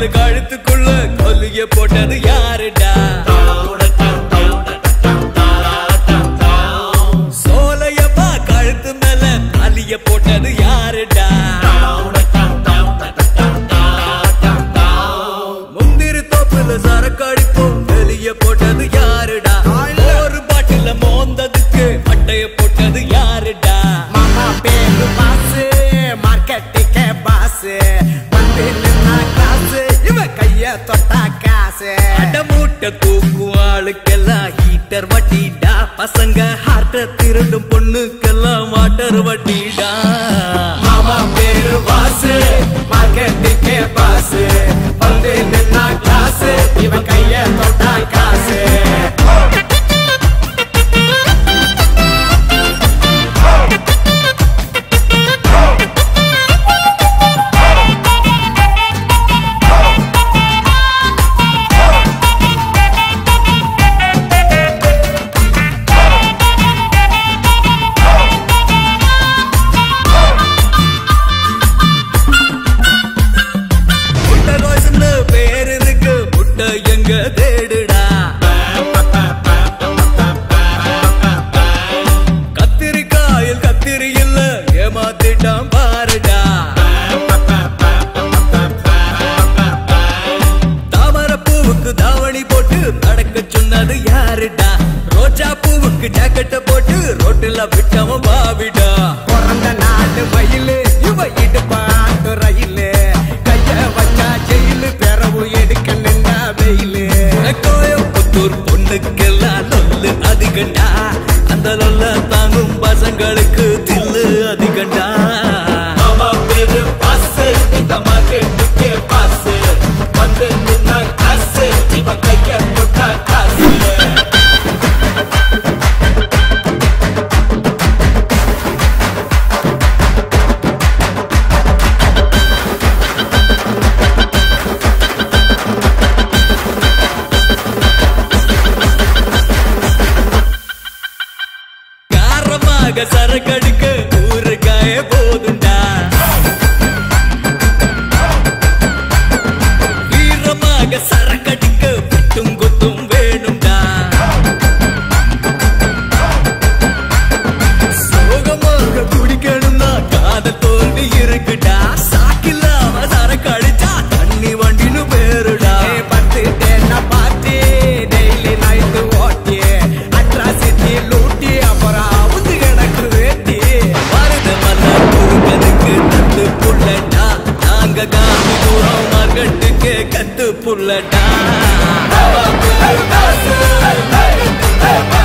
கோயில் கழுத்துக்குள்ள கொல்லிய போட்டது யாருடா? சோலையப்பா கழுத்து மேல தாலிய போட்டது யாருடா? முந்திரி தோப்புல சரக்கு அடிப்போம் வெளிய போட்டது யாருடா? ஒரு பாட்டில மோந்ததுக்கு பட்டைய போட்டது யாருடா? மாமா பேரு பாசு மார்க்கெட்டுக்கே பாசு வந்து நின்னா காசு இவ கைய தொட்டா காசு அடமூட்டை தூக்கும் ஆளுக்கெல்லாம் ஹீட்டர் வட்டிடா. பசங்க ஹார்ட்ட திருடும் பொண்ணுக்கெல்லாம் வாட்டர் வட்டிடா. மாமா பேரு பாசு மார்க்கெட்டுக்கே பாசு வந்து நின்னா காசு இவ கைய தொட்டா காசு எங்க தேடுடா? கத்திரிக்காயில் கத்திரி இல்ல ஏமாத்திட்டான் பாருடா. தாமர பூவுக்கு தாவணி போட்டு நடக்க சொன்னது யாருடா? ரோஜா பூவுக்கு ஜாக்கெட்ட போட்டு ரோட்டுல விட்டவன் பாவிடா. பிறந்த நாடு மயிலு இவ இடுப்பாட்டு ரயிலு கைய வச்சா ஜெயிலு பெறவு எடுக்க நின்னா வெயிலு கோயம்புத்தூர் பொண்ணுக்கெல்லாம் லொல்லு அதிகண்டா. அந்த லொல்ல தாங்கும் பசங்களுக்கு தில்லு அதிகண்டா. மாமா பேரு பாசு இந்த மார்க்கெட்டுக்கே பாசு வந்து நின்னா காசு இவ கைய தொட்டா காசு சரக்கடிக்க ஊருக்காய போதுண்டா. வீரமாக சரக்கடிக்க விட்டும் கொத்தும் வேணும்டா. சோகமாக குடிக்கணும்னா காதல் தோல்வி இருக்குடா. சாக்கில்லாம சரக்கு அடிச்சா தண்ணி வண்டின்னு பேருடா. பத்து டேன்னா பாட்டி டெய்லி நைட்டு ஓட்டி அட்ராசிட்டி லூட்டி அப்புறம் காமி தூரம் மார்க்கெட்டுக்கே கத்து புள்ளடா.